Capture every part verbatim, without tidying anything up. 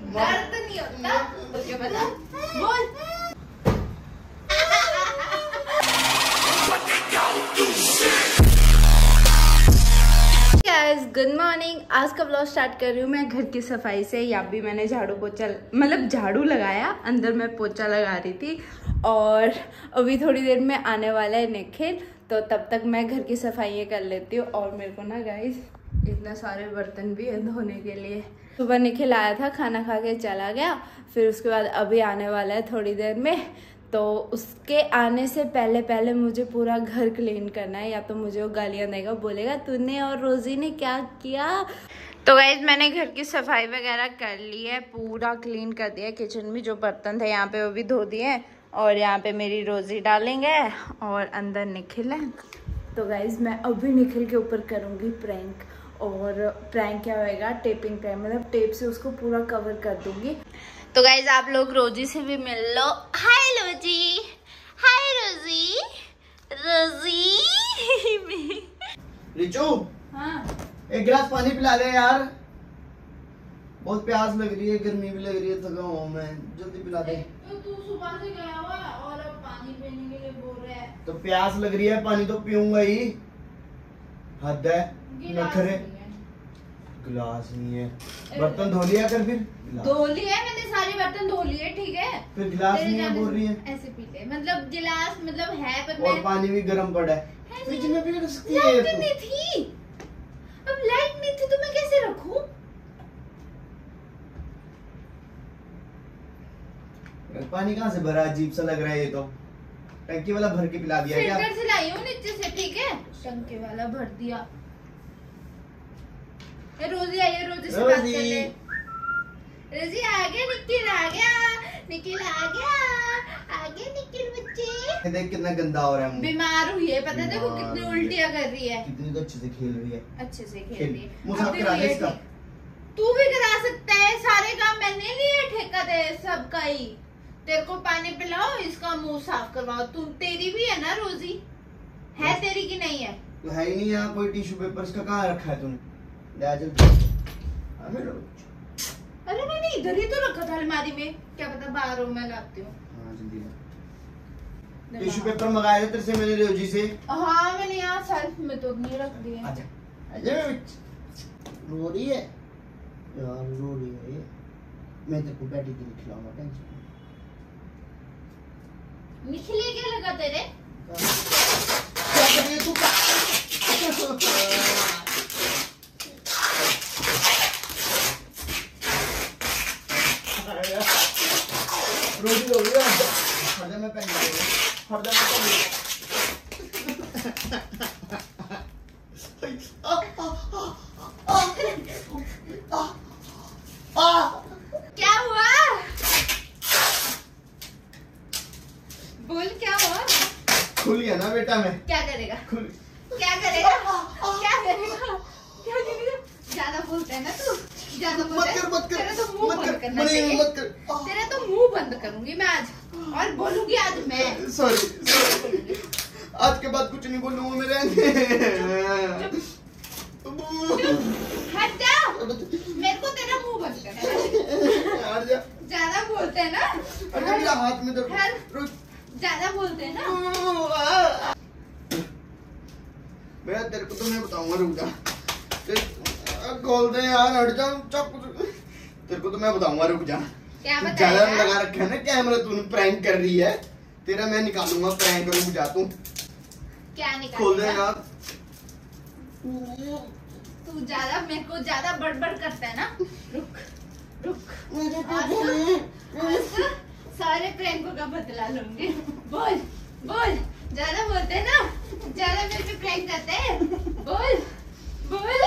दर्द नहीं होता तो क्या बता बोल। Guys good morning. आज का ब्लॉग स्टार्ट कर रही हूँ मैं घर की सफाई से। या भी मैंने झाड़ू पोछा मतलब झाड़ू लगाया, अंदर मैं पोछा लगा रही थी और अभी थोड़ी देर में आने वाला है निखिल, तो तब तक मैं घर की सफाई कर लेती हूँ। और मेरे को ना गाइस इतना सारे बर्तन भी है धोने के लिए। सुबह निखिल आया था, खाना खा के चला गया, फिर उसके बाद अभी आने वाला है थोड़ी देर में, तो उसके आने से पहले पहले मुझे पूरा घर क्लीन करना है, या तो मुझे वो गालियाँ देगा, बोलेगा तूने और रोजी ने क्या किया। तो गाइस मैंने घर की सफाई वगैरह कर ली है, पूरा क्लीन कर दिया। किचन में जो बर्तन थे यहाँ पे वो भी धो दिए, और यहाँ पे मेरी रोजी डालेंगे और अंदर निखिल है। तो गाइस मैं अभी निखिल के ऊपर करूँगी प्रैंक। और प्रैंक क्या होएगा, टेपिंग प्रैंक, मतलब टेप से उसको पूरा कवर कर दूंगी। तो गाइज आप लोग रोजी से भी मिल लो। हाय रोजी, हाय रोजी, रोजी। रिचू, हाँ एक गिलास पानी पिला दे यार, बहुत प्यास लग रही है, गर्मी भी लग रही है, थका हूँ मैं, जल्दी पिला दे। तो तू सुबह से गया हुआ और अब पानी पीने के लिए बोल रहा है। तो प्यास लग रही है, पानी तो पीऊंगा ही, हद है नखरे। गिलास नहीं है, बर्तन धो लिया कर, फिर धो लिए मैंने, सारे बर्तन धो लिए, ठीक है, फिर गिलास नहीं है बोल रही है। ऐसे पी ले, मतलब गिलास मतलब है पर और मैं... पानी भी गर्म पड़ा है, फ्रिज में भी रख सकती है। लाइट नहीं थी, अब लाइट नहीं थी तो मैं कैसे रखूं? पानी कहाँ से भरा, अजीब सा लग रहा है ये तो। टंकी वाला भर के पिला दिया क्या? फिल्टर से लाई हूँ नीचे से, ठीक है, टंकी वाला भर दिया। रोजी आई है, रोजी से बात कर ले। रोजी आ गया, निखिल आ गया, निखिल आ गया, आ गया निखिल बच्चे। देख कितना गंदा हो रहा है, बीमार हुई है, पता है देखो कितनी उल्टियाँ कर रही है। कितनी तो अच्छे से खेल रही है, अच्छे से खेल रही है। मुँह साफ करा दे इसका। तू भी करा सकता है, सारे काम मैंने लिए, ठेका दे सबका ही। तेरे को पानी पिलाओ, इसका मुंह साफ करवाओ। तू तेरी भी है ना रोजी, है तेरी की नहीं है? तो है ही नहीं यहाँ कोई टिश्यू पेपर, इसका कहाँ रखा है तूने? अरे मैंने इधर ही तो रखा था अलमारी में, क्या पता बाहर हो, मैं लाती हूँ। टिश्यू पेपर मंगाए थे तेरे से मैंने रोजी से। हाँ मैंने यहाँ सेल्फ में तो नहीं रख दिए। आजा, आजा। रो रही है यार, रो रही है। मैं तेरे को बैठी के खिलाऊंगा, टेंशन निखिले क्या लगा तेरे? क्या कर रही है तू? रोटी हो गई, हरदम में पेन लगेगा, हरदम में क्या हुआ? बोल क्या हुआ? खुल गया ना बेटा, मैं क्या करेगा? खुल क्या करेगा? क्या करेगा? क्या करेगा? ज्यादा बोलता है ना तू, ज्यादा बोलता है। मत कर, मत कर, तेरा तो मुंह मत बंद कर, करना चाहिए। मत कर। तेरा तो मुंह बंद करूंगी मैं आज, और बोलूंगी आज मैं। सॉरी सॉरी, आज के बाद कुछ नहीं बोलूंगा मैं, रहने। हट जा, मेरे को तेरा मुंह बंद करना है। ज्यादा बोलते हैं ना, अरे मेरा हाथ में दर्द, ज्यादा बोलते हैं ना। मैं तेरे को तो मैं बताऊंगा, रुक जा, खोल दे यार, हट जा, तेरे को तो मैं बताऊंगा, रुक जा। क्या बताएगा? ज्यादा लगा रखा है ना कैमरा, तूने प्रैंक कर रही है, तेरा मैं निकालूंगा प्रैंक, रुक जा तू। क्या निकालेगा? खोल दे यार, तू ज्यादा मेरे को ज्यादा बड़बड़ करता है ना। रुक रुक, सारे प्रैंकों का बदला लूंगी। बोल बोल, ज्यादा बोलते हैं ना, ज्यादा मेरे पे प्रैंक करते हैं। बोल बोल।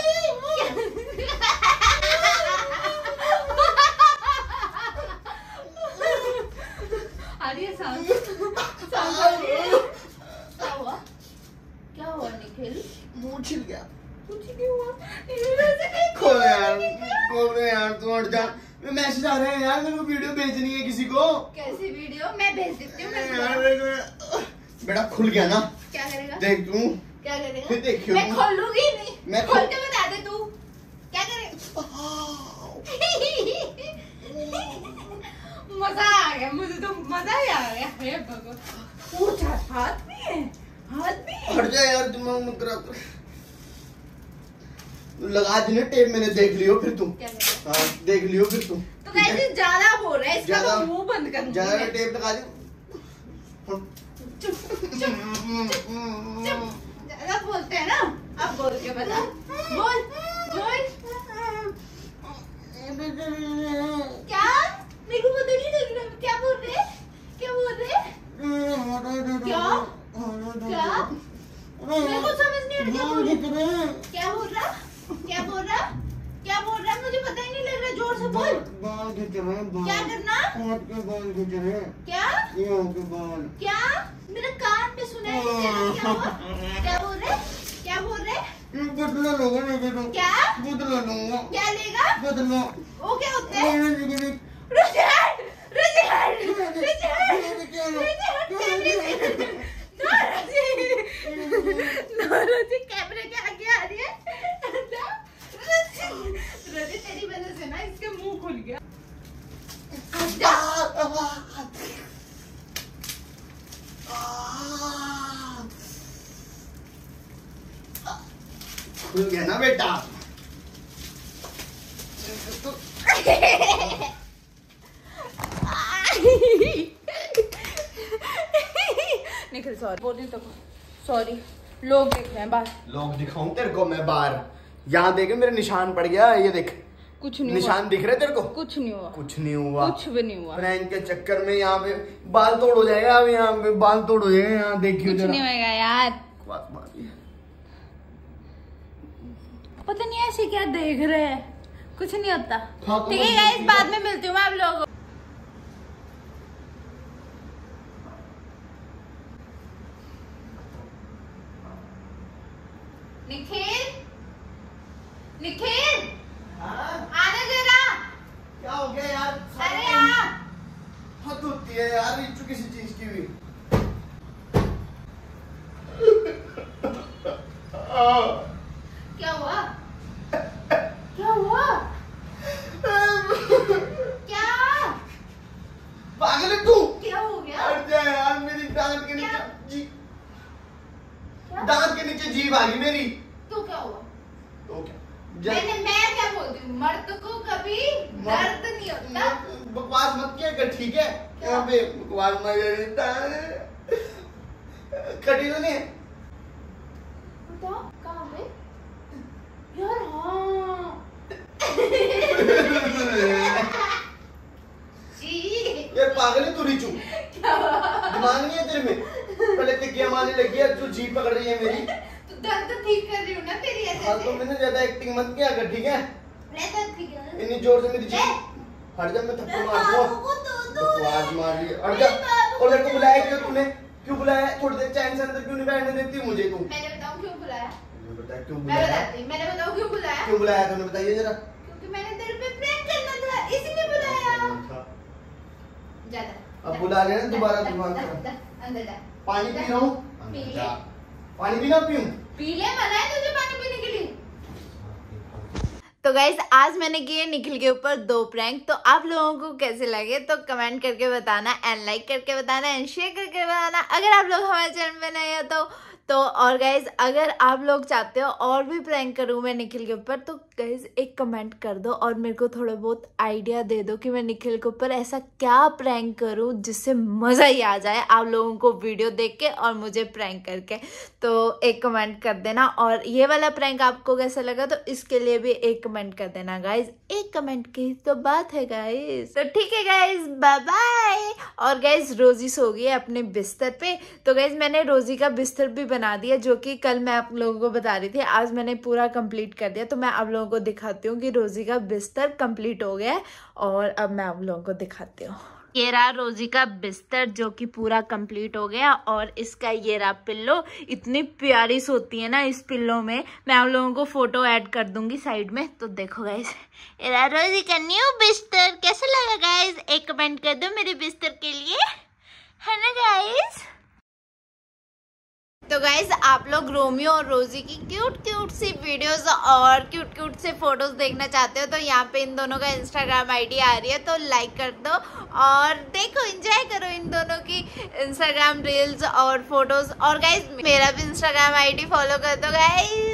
आ रही है साउंड, साउंड आ रही है। क्या हुआ? क्या हुआ निखिल? मुंह छिल गया। कुछ नहीं हुआ। खोल यार, खोल दे यार, तू हट जा। मैसेज आ रहे हैं यार, मेरे को वीडियो भेजनी है किसी को। कैसी वीडियो? मैं भेज देती हूँ। बेटा खुल गया ना, क्या करेगा? देख तू क्या करेगा? फिर देखियो, मैं खोलूंगी नहीं, मैं खोल के बता दे तू क्या करेगा। मजा आ गया मुझे तो, मजा ही आ गया। हे भगवान, वो हाथ भी है, हाथ भी है। हट जा यार, दिमाग मत खराब कर। लगा दी ना टेप मैंने, देख लियो फिर तुम। हाँ देख लियो फिर तुम। तो कैसे ज्यादा बोल रहा है, इसका तो मुंह बंद कर। ज्यादा टेप लगा दी। चुप चुप चुप, ज्यादा बोलते हैं ना। अब बोल के बता, बोल बोल। क्या मेरे को पता नहीं लग रहा, क्या बोल रहे, क्या बोल रहे, क्या क्या मेरे को समझ नहीं आ रहा, क्या बोल रहा, क्या बोल रहा, क्या बोल रहा, मुझे पता ही नहीं लग रहा। जोर से बोल। बाल खींच रहे हैं, क्या करना, हाथ के बाल खींच रहे हैं। क्या ये के बाल, क्या मेरे कान में सुनाई नहीं दे रहा, क्या हुआ, क्या बोल रहे, क्या बोल रहे। बदला लूंगा मैं, तो क्या बदला लूंगा, क्या लेगा, बदला। वो क्या होता है। रुझान रुझान रुझान रुझान रोजी कैमरे के आगे आ रही है। रोजी तेरी वजह से ना इसके मुंह खुल गया। खुल गया ना बेटा। निखिल सॉरी बोल रही तो सॉरी, लोग देख रहे हैं बाहर। लोग दिखाऊं तेरे को मैं बाहर? यहाँ देखे मेरे निशान पड़ गया, ये देख कुछ नहीं निशान हुआ। दिख रहे तेरे को? कुछ नहीं हुआ, कुछ नहीं हुआ, कुछ भी नहीं हुआ। प्रैंक के चक्कर में यहाँ पे बाल तोड़ हो जाएगा। अब यहाँ पे बाल तोड़ हो जाएगा, यहाँ देखियो कुछ नहीं होगा यार। पता नहीं ऐसे क्या देख रहे हैं, कुछ नहीं होता। हाँ, ठीक है गाइस, बाद में मिलती हूँ मैं आप लोगों को। निखिल, निखिल आना जरा। क्या हो गया यार? अरे आ। हद होती है यार रिचू किसी चीज की भी। क्या हुआ, क्या हुआ, क्या पागल है तू? क्या हो गया? हट जा यार, मेरी दांत के नीचे जी, दांत के नीचे जीभ आ गई मेरी। तो क्या हुआ? तो क्या? मैंने मैं क्या बोलती हूँ, मर्द को कभी दर्द नहीं होता। बकवास मत किया कर, ठीक है? यहाँ पे बकवास मत कटी तो नहीं? बताओ कहाँ पे यार? हाँ यार पागल है तू रिचू, दिमाग नहीं है तेरे में? पहले टिकिया मारने लगी है, तू जीभ पकड़ रही है मेरी। तो दर्द ठीक कर रही हूँ ना तेरी ऐसे। हाँ तो मैंने ज्यादा एक्टिंग मत किया कर, ठीक है? मैं दर्द ठीक है। इतनी जोर से मेरी जीभ हट जा, मैं थप्पड़ मारूंगा। बकवास मार रही है, हट जा। और लड़को बुलाया क्यों तूने? क्यों बुलाया? थोड़ी देर चैन से अंदर क्यों नहीं बैठने देती मुझे तू? मैंने बताऊँ क्यों बुलाया? बता क्यों मैं बुलाया? बताती, मैंने बताऊँ क्यों बुलाया? क्यों बुलाया तूने, बताइए जरा। क्योंकि मैंने तेरे पे प्रैंक करना था, इसीलिए बुलाया। ज्यादा अब बुला लेना दोबारा, दिमाग दा, खराब। दा, अंदर जा। पानी पी रहा हूँ, पी ले। जा। पानी पीना पीऊं? पी ले, मना है तुझे पानी पीने के लिए। तो गाइस आज मैंने किए निखिल के ऊपर दो प्रैंक, तो आप लोगों को कैसे लगे तो कमेंट करके बताना, एंड लाइक करके बताना, एंड शेयर करके बताना। अगर आप लोग हमारे चैनल पे नए हो तो तो और गाइज अगर आप लोग चाहते हो और भी प्रैंक करूँ मैं निखिल के ऊपर, तो गाइज एक कमेंट कर दो और मेरे को थोड़ा बहुत आइडिया दे दो कि मैं निखिल के ऊपर ऐसा क्या प्रैंक करूँ जिससे मज़ा ही आ जाए आप लोगों को वीडियो देख के और मुझे प्रैंक करके। तो एक कमेंट कर देना, और ये वाला प्रैंक आपको कैसा लगा तो इसके लिए भी एक कमेंट कर देना गाइज। एक कमेंट की तो बात है गाइज। तो ठीक है गाइज, बाय बाय। और गाइज रोजी सो गई है अपने बिस्तर पे, तो गाइज मैंने रोजी का बिस्तर भी बना दिया जो कि कल मैं आप लोगों को बता रही थी। आज मैंने पूरा कंप्लीट कर दिया, तो मैं आप लोगों को दिखाती हूँ कि रोजी का बिस्तर कंप्लीट हो गया है। और अब मैं आप लोगों को दिखाती हूँ, ये रहा रोजी का बिस्तर जो कि पूरा कंप्लीट हो गया, और इसका ये रहा पिल्लो। इतनी प्यारी सोती है ना इस पिल्लो में। मैं आप लोगों को फोटो ऐड कर दूंगी साइड में, तो देखो गाइस ये रहा रोजी का न्यू बिस्तर। कैसा लगा गाइस? एक कमेंट कर दो मेरे बिस्तर के लिए, है ना गाइस? तो गाइस आप लोग रोमियो और रोजी की क्यूट क्यूट सी वीडियोस और क्यूट क्यूट से फोटोज देखना चाहते हो तो यहाँ पे इन दोनों का इंस्टाग्राम आईडी आ रही है, तो लाइक कर दो और देखो, एंजॉय करो इन दोनों की इंस्टाग्राम रील्स और फोटोज। और गाइस मेरा भी इंस्टाग्राम आईडी फॉलो कर दो गाइस।